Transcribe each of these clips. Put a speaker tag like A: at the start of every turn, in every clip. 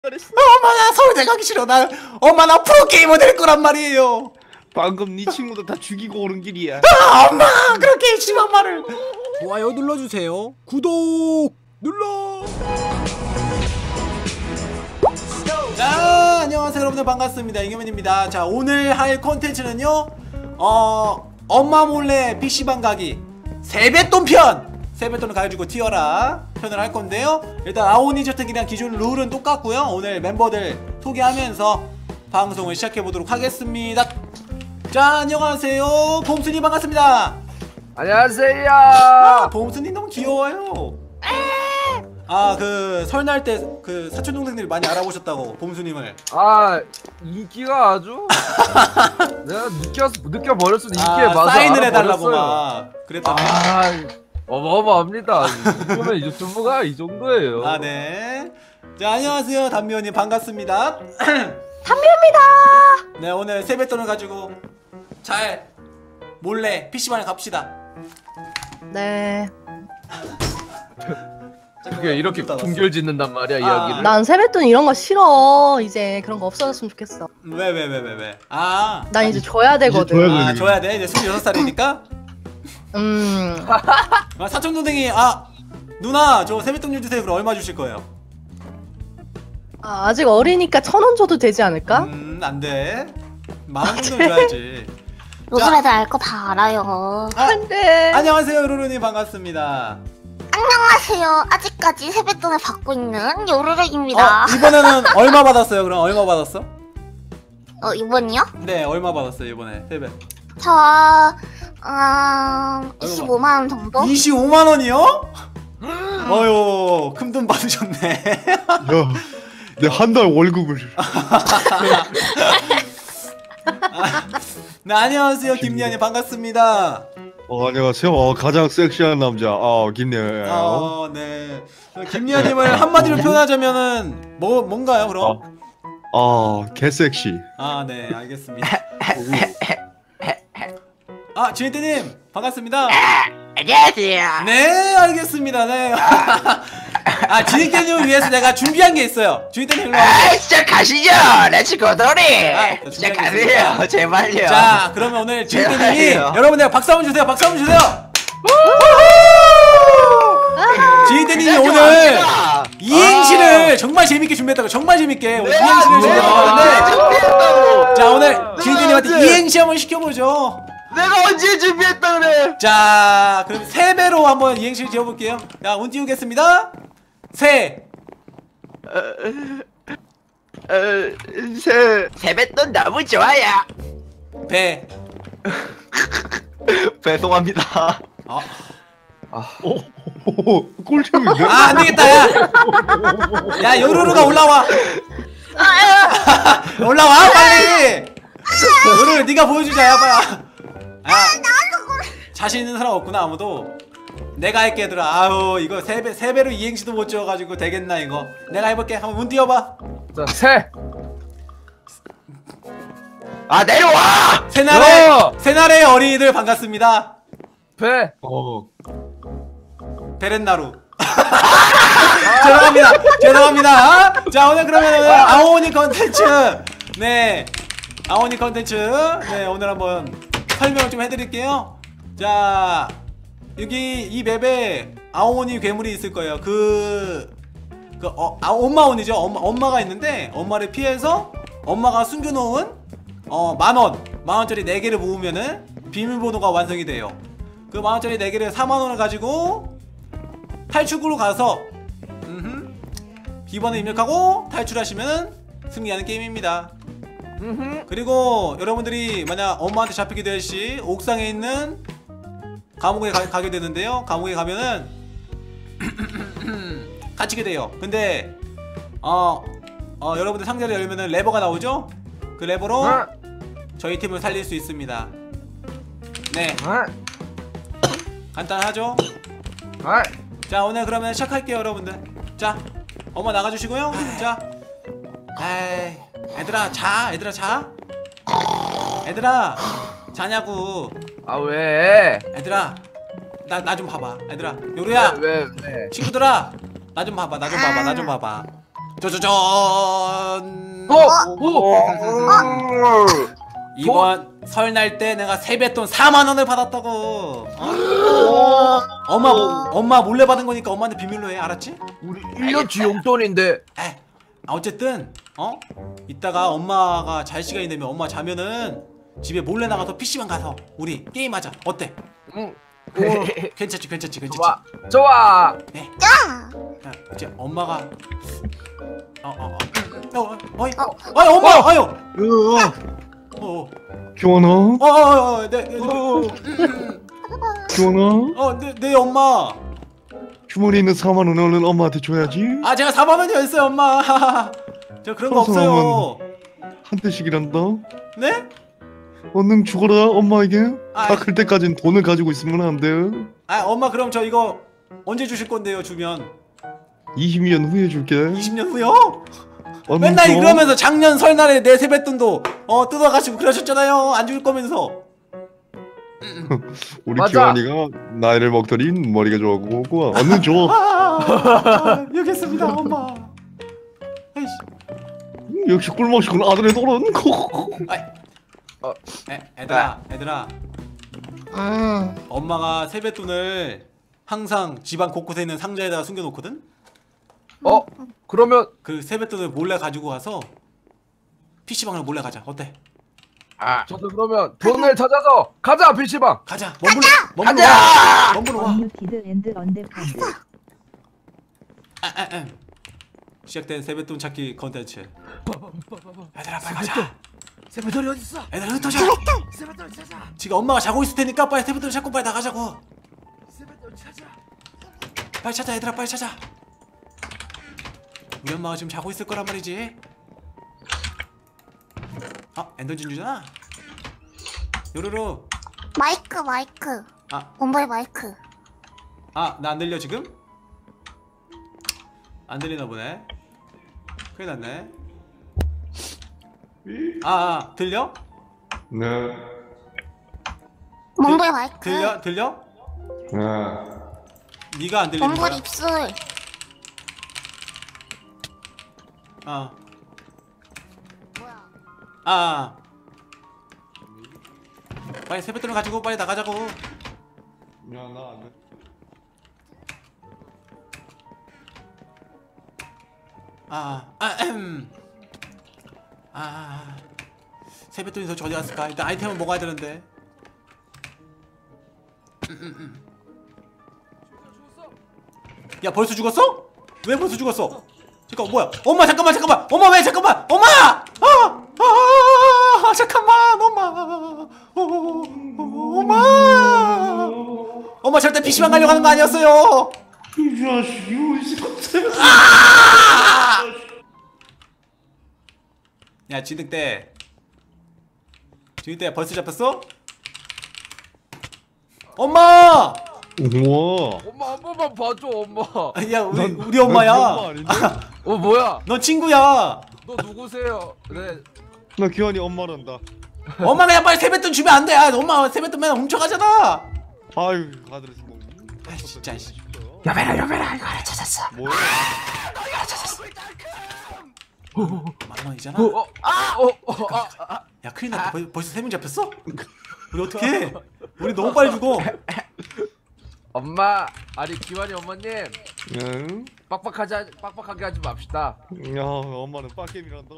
A: 엄마 나 서울대 가기 싫어. 엄마 나 프로게이머 될 거란 말이에요.
B: 방금 네 친구도 다 죽이고 오는 길이야.
A: 엄마 그렇게 심한 말을.
C: 좋아요 눌러주세요. 구독 눌러.
A: 자 안녕하세요 여러분들 반갑습니다. 이경민입니다. 자 오늘 할 콘텐츠는요 엄마 몰래 PC방 가기 세뱃돈 편! 세뱃돈을 가지고 튀어라 편을 할 건데요. 일단 아오니 저택이랑 기존 룰은 똑같고요. 오늘 멤버들 소개하면서 방송을 시작해보도록 하겠습니다. 자 안녕하세요 봄순이 반갑습니다.
D: 안녕하세요.
A: 봄순이 너무 귀여워요. 그 설날 때 그 사촌 동생들이 많이 알아보셨다고 봄순님을.
D: 인기가 아주 내가 느껴버렸어. 인기에 맞아
A: 사인을 해달라고 막 그랬다며.
D: 어마어마합니다. 그러면 유튜브가 이 정도예요.
A: 네. 자 안녕하세요 담미호님 반갑습니다.
E: 담미호입니다.
A: 네 오늘 세뱃돈을 가지고 잘 몰래 PC방에 갑시다.
E: 네.
D: 그게 이렇게 궁결짓는단 말이야 이야기를.
E: 난 세뱃돈 이런 거 싫어. 이제 그런 거 없어졌으면 좋겠어.
A: 왜?
E: 난 이제 줘야 되거든.
A: 줘야 돼. 이제 26살이니까. 사촌 동생이 누나 저 세뱃돈 좀 주세요. 그럼 얼마 주실 거예요?
E: 아직 어리니까 1,000원 줘도 되지 않을까?
A: 안 돼. 10,000원 정도 줘야지.
F: 요즘 애들 알 거 다 알아요.
E: 안돼.
A: 안녕하세요 요루루님 반갑습니다.
F: 안녕하세요. 아직까지 세뱃돈을 받고 있는 요르르입니다.
A: 이번에는 얼마 받았어요? 그럼 얼마 받았어?
F: 이번이요?
A: 네 얼마 받았어요 이번에 세뱃?
F: 저 25만 원 정도?
A: 25만 원이요? 어휴 큰 돈 받으셨네.
B: 야, 내 한 달 월급을.
A: 네 안녕하세요 김리안님 반갑습니다.
B: 안녕하세요. 가장 섹시한 남자 김리안이에요.
A: 네. 김리안님을 한마디로 표현하자면은 뭔가요 그럼?
B: 개섹시.
A: 네 알겠습니다. 지혜태님 반갑습니다.
G: 안녕하세요.
A: 네 알겠습니다. 네. 지혜태님을 위해서 내가 준비한 게 있어요. 지혜태님 일로 와보세요.
G: 시작하시죠. 렛츠고돌이. 시작하세요. 제발요.
A: 자 그러면 오늘 지혜태님이 여러분 박수 한번 주세요. 박수 한번 주세요. 지혜태님이 오늘 이행시를 정말 재밌게 준비했다고. 정말 재밌게 오늘 이행시를 준비했다고. 자 오늘 지혜태님한테 이행시 한번 시켜보죠.
D: 내가 언제 준비했다 그래.
A: 자 그럼 3배로 한번 이행시를 지어볼게요. 자 운 띄우겠습니다.
G: 세뱃돈 너무 좋아요.
A: 배.
D: 배송합니다.
B: 꿀잼인데?
A: 안되겠다 야 요루루가 올라와. 올라와 빨리. 요루루 네가 보여주자 야 빨리. 자신 있는 사람 없구나 아무도. 내가 할게 얘들아. 이거 3배로 이행시도 못 지어가지고 되겠나 이거. 내가 해볼게. 한번 운 띄워봐.
D: 자, 새.
G: 내려와.
A: 새날의 어린이들 반갑습니다.
D: 배.
A: 베렌나루. 죄송합니다. 자 오늘 그러면 아오니 컨텐츠. 네 아오니 컨텐츠. 네 오늘 한번 설명을 좀 해드릴게요. 자 여기 이 맵에 아오니 괴물이 있을 거예요. 엄마온이죠. 엄마가 있는데 엄마를 피해서 엄마가 숨겨놓은 만원짜리 4개를 모으면은 비밀번호가 완성이 돼요. 그 만원짜리 4개를 4만원을 가지고 탈출구로 가서 비번을 입력하고 탈출하시면 승리하는 게임입니다. 그리고 여러분들이 만약 엄마한테 잡히게 될 시 옥상에 있는 감옥에 가게 되는데요. 감옥에 가면은 갇히게 돼요. 근데 여러분들 상자를 열면은 레버가 나오죠? 그 레버로 저희 팀을 살릴 수 있습니다. 네 간단하죠? 자 오늘 그러면 시작할게요 여러분들. 자 엄마 나가주시고요. 자 얘들아 자. 얘들아 자냐고.
D: 왜?
A: 얘들아 나 좀 봐봐. 얘들아 요루야
D: 왜?
A: 친구들아 나 좀 봐봐. 짜자잔. 이번 설날 때 내가 세뱃돈 4만 원을 받았다고. 엄마 몰래 받은 거니까 엄마한테 비밀로 해. 알았지?
D: 우리 1년치 용돈인데.
A: 어쨌든 이따가 엄마가 잘 시간이 되면 엄마 자면은 집에 몰래 나가서 PC방 가서 우리 게임하자. 어때?
D: 응.
A: 괜찮지.
D: 좋아.
A: 네. 이제 엄마가 엄마 아유.
B: 기원아. 기원아.
A: 네 엄마.
B: 주머니에 있는 4만 원 얼른 엄마한테 줘야지.
A: 제가 4만 원이었어요 엄마. 저 그런 거 없어요.
B: 한 대씩이란다.
A: 네?
B: 얼른 죽어라 엄마에게.
A: 아,
B: 다 클 때까진 돈을 가지고 있으면 안 돼.
A: 엄마 그럼 저 이거 언제 주실 건데요 주면?
B: 20년 후에 줄게.
A: 20년 후요?
B: 얼른
A: 맨날
B: 줘.
A: 그러면서 작년 설날에 내 세뱃돈도 뜯어가시고 그러셨잖아요. 안 줄 거면서.
B: 우리
D: 맞아.
B: 기환이가 나이를 먹더니 머리가 좋아하고 얼른 줘.
A: 여기 있습니다 엄마. 아이씨.
B: 역시 꿀맛이군 아들의 돈은.
A: 애들아 엄마가 세뱃돈을 항상 집안 곳곳에 있는 상자에다가 숨겨놓거든?
D: 그러면
A: 그 세뱃돈을 몰래 가지고 가서 PC방을 몰래 가자. 어때?
D: 저도 그러면 돈을 찾아서 가자 PC방.
A: 가자. 머물러 와.
H: 언뮤티드 앤드 언데파드.
A: 시작된 세뱃돈 찾기 컨텐츠. 얘들아 빨리 가자.
C: 세뱃돈이 어딨어?
A: 얘들아 흩어져.
C: 세뱃돈 찾아.
A: 지금 엄마가 자고 있을 테니까 빨리 세뱃돈 찾고 빨리 나가자고.
C: 세뱃돈 찾아.
A: 빨리 찾아 얘들아 빨리 찾아. 우리 엄마가 지금 자고 있을 거란 말이지. 엔더 진주잖아. 요로로.
F: 마이크. 엄마의 마이크.
A: 나 안 들려 지금? 안 들리나 보네. 큰일 났네. 들려?
B: 네.
F: 몽골 마이크.
A: 들려?
B: 네.
A: 네가 안 들리는
F: 몽골
A: 거야?
F: 입술.
A: 빨리 세뱃돈을 가지고 빨리 나가자고.
B: 야, 나 안 돼.
A: 세뱃돈이 도대체 어디 갔을까? 일단 아이템을 먹어야 되는데. 야 벌써 죽었어? 왜 벌써 죽었어? 잠깐 뭐야? 엄마 잠깐만. 엄마 왜 잠깐만? 엄마! 잠깐만 엄마. 엄마 절대 PC방 가려고 하는 거 아니었어요.
B: 이 자식이 어디서
A: 야 진득대 벌써 잡혔어? 엄마!
B: 우와.
D: 엄마 한 번만 봐줘 엄마.
A: 야 우리 엄마야.
B: 엄마 아닌데?
D: 뭐야?
A: 넌 친구야.
D: 너 누구세요? 네.
B: 나 기환이 엄마란다.
A: 엄마 그냥 빨리 세뱃돈 주면 안 돼. 엄마 세뱃돈 맨날 훔쳐가잖아.
B: 아유 아들에서 뭐.
A: 진짜 씨.
C: 여배라 이거 하나 찾았어.
B: 뭐야?
A: 만 원이잖아. 야 큰일 났다. 벌써 3명 잡혔어? 우리 어떡해? 우리 너무 빨리 죽어.
D: 엄마, 아니 기환이 어머님
B: 응?
D: 빡빡하게 하지 맙시다.
B: 야 엄마는 빡겜이란다.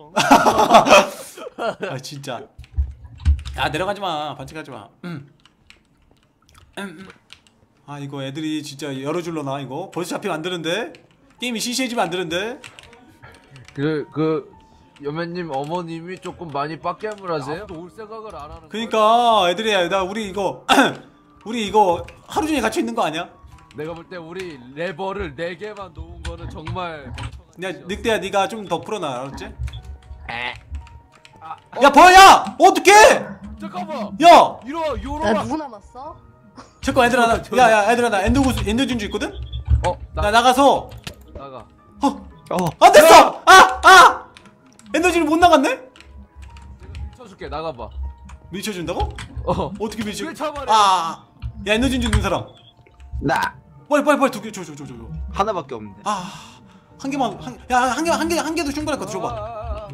A: 진짜. 야 내려가지 마. 반칙하지 마. 이거 애들이 진짜 열어줄러나 이거? 벌써 잡히면 안 되는데? 게임이 시시해지면 안 되는데?
D: 여매님 어머님이 조금 많이 빡겜을 하세요? 올 생각을 안 하는.
A: 그니까 애들이 우리 이거 우리 이거 하루 종일 같이 있는 거 아니야?
D: 내가 볼 때 우리 레버를 4개만 놓은 거는 정말.
A: 야 늑대야 네가 좀 더 풀어놔 알았지? 야 뭐야! 어떡해!
D: 잠깐만.
A: 야!
E: 야 누구 남았어?
A: 잠깐 얘들아 야 얘들아 나 엔더 진주 있거든? 나 나가서
D: 나가.
A: 안 됐어! 엔더 진주 못 나갔네?
D: 쳐줄게. 나가봐.
A: 밀쳐준다고? 어떻게 밀쳐?
D: 왜 참아래?
A: 야 엔더 진주 있는 사람
G: 나
A: 빨리 2개 줘.
G: 하나밖에 없는데.
A: 한 개만 한 개도 충분할 것 같아. 줘봐.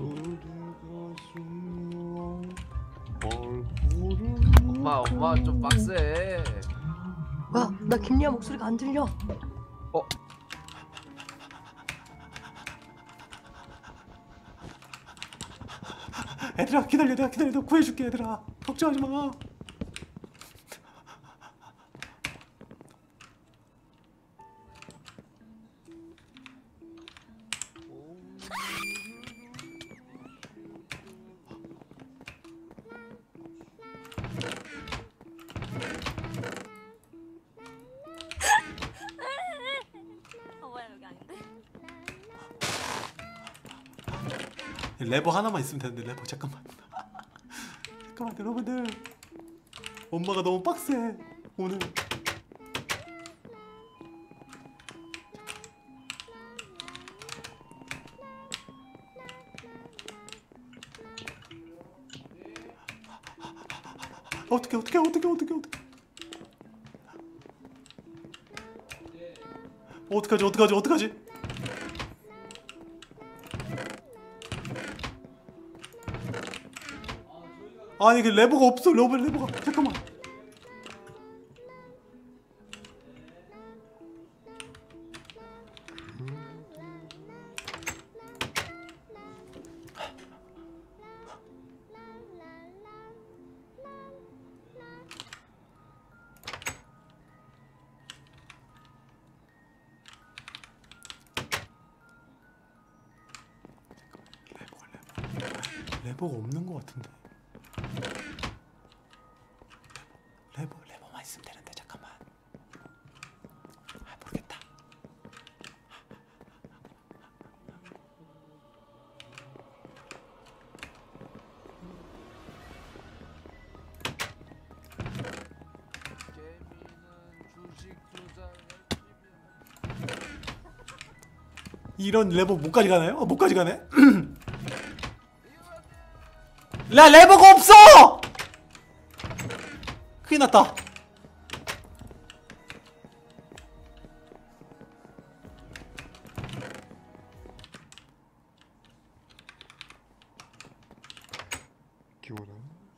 D: 엄마 좀 빡세.
E: 뭐야? 나 김리아 목소리가 안 들려.
A: 얘들아 기다려. 내가 구해줄게. 얘들아 걱정하지 마.
F: 뭐야 여기 아닌데?
A: 레버 하나만 있으면 되는데. 레버 잠깐만. 잠깐만 여러분들. 엄마가 너무 빡세 오늘. 어떡해. 어떡하지? 아니 그 레버가 없어. 레버가 잠깐만. 레버가 없는 것 같은데. 레버만 있으면 되는데. 잠깐만. 모르겠다. 이런 레버 못 가져가나요? 못 가져가네. 나 레버가 없어! 큰일 났다.
B: 기원아.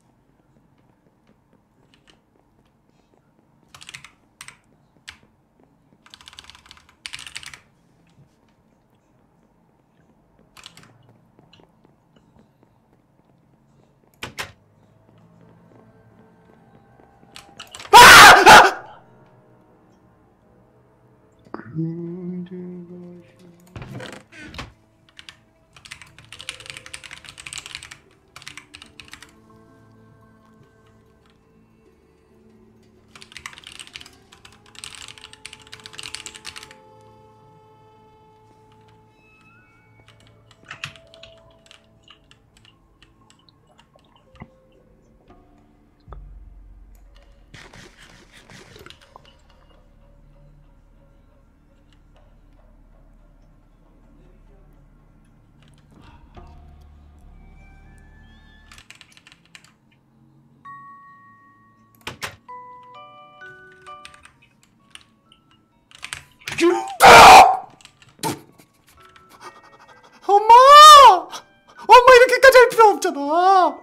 B: 엄마 이렇게까지 할 필요 없잖아.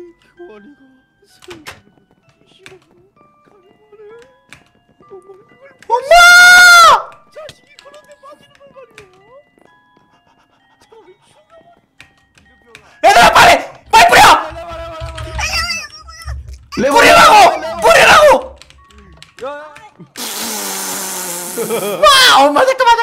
B: 엄마! 얘들아 빨리 뿌려! 뿌리라고! 와 엄마 잠깐만.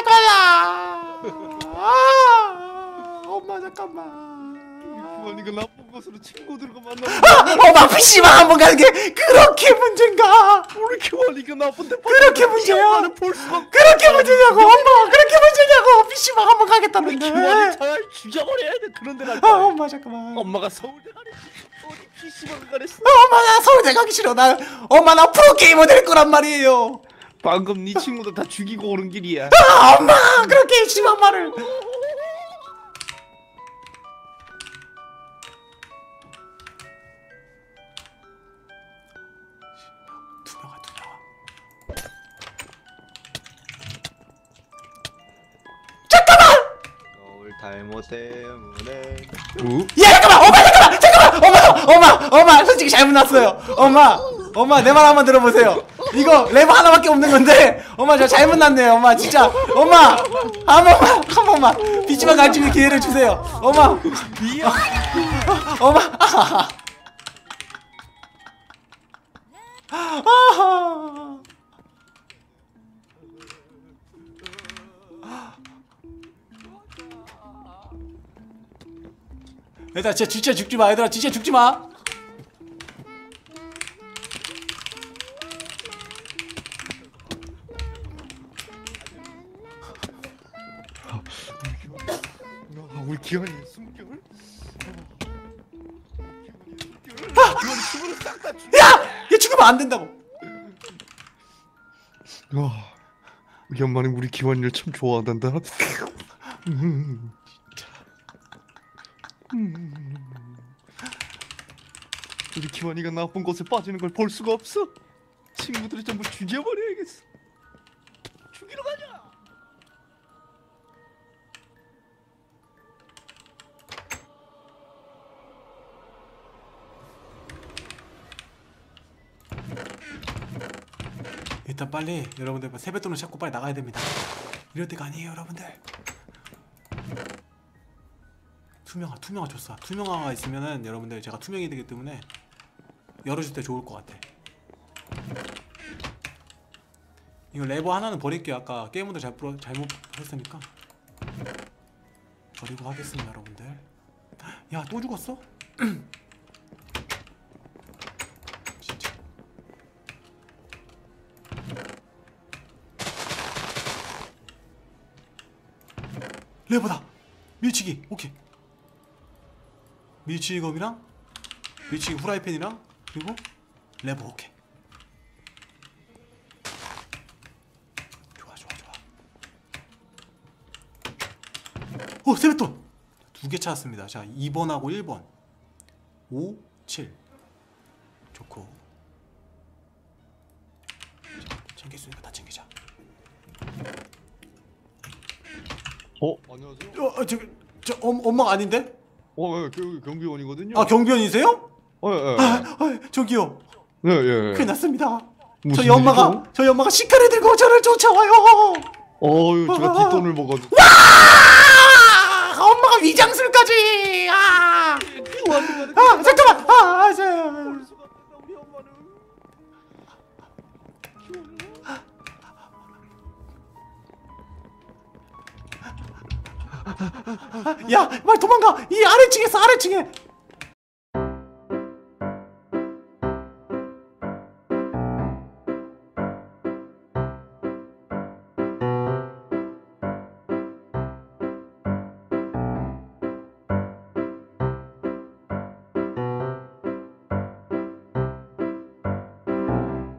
B: 엄마 잠깐만. 기원이가 나쁜 곳으로 친구들과 만나고.
A: 엄마 PC방 한번 가는 게 그렇게 문제인가?
B: 우리 기원이가 나쁜데.
A: 그렇게 문제야?
B: 볼 수가.
A: 그렇게 문제냐고 엄마. 그렇게 문제냐고. PC방 한번 가겠다는데.
B: 기원이 잘 죽여버려야 돼. 그런 데 갈
A: 아
B: 거야.
A: 엄마 잠깐만.
B: 엄마가 서울대 가랬지. 어디 PC방 가랬어.
A: 엄마 나 서울대 가기 싫어. 엄마 나 프로게이머 될 거란 말이에요.
B: 방금 네 친구들 다 죽이고 오는 길이야.
A: 아 엄마 그렇게 심한 말을. 두 명아. 잠깐만.
I: 탈모 때문에
A: 야 잠깐만 엄마 솔직히 잘못 났어요. 엄마 내 말 한번 들어보세요. 이거 레버 하나밖에 없는 건데 엄마 저 잘못 났네요. 엄마 진짜 엄마 한 번만 PC방 갈 수 있는 기회를 주세요. 엄마 얘들아 진짜 죽지마. 얘들아 진짜 죽지마.
B: 우리 기현이 숨결.
A: 야! 얘 죽으면 안 된다고.
B: 우리 엄마는 우리 기환이를 참 좋아한단다. 우리 기환이가 나쁜 곳에 빠지는 걸 볼 수가 없어. 친구들이 전부 죽여버려야겠어. 죽이러 가자.
A: 일단 빨리 여러분들 세뱃돈을 찾고 빨리 나가야 됩니다. 이럴 때가 아니에요 여러분들. 투명화 좋사. 투명화가 있으면은 여러분들 제가 투명이 되기 때문에 열어줄 때 좋을 것 같아. 이거 레버 하나는 버릴게요. 아까 게임모드 잘못 했으니까 버리고 하겠습니다 여러분들. 야 또 죽었어? 진짜 레버다. 밀치기 오케이. 밀치기 검이랑 밀치기 후라이팬이랑 그리고 레버 오케이. 좋아. 오 세뱃돈 2개 찾았습니다. 자 2번하고 1번 5, 7 좋고. 자, 챙길 수 있는 거 다 챙기자.
B: 안녕하세요.
A: 저 엄마가 아닌데?
B: 경비원이거든요.
A: 아 경비원이세요?
B: 예.
A: 저기요.
B: 예.
A: 큰일 났습니다.
B: 무슨
A: 저희 엄마가 시카를 들고 저를 쫓아와요.
B: 제가 뒷돈을 먹어가지고.
A: 와! 엄마가 위장술까지. 잠깐만. 야, 빨리 도망가. 이 아래층에 있어. 아래층에.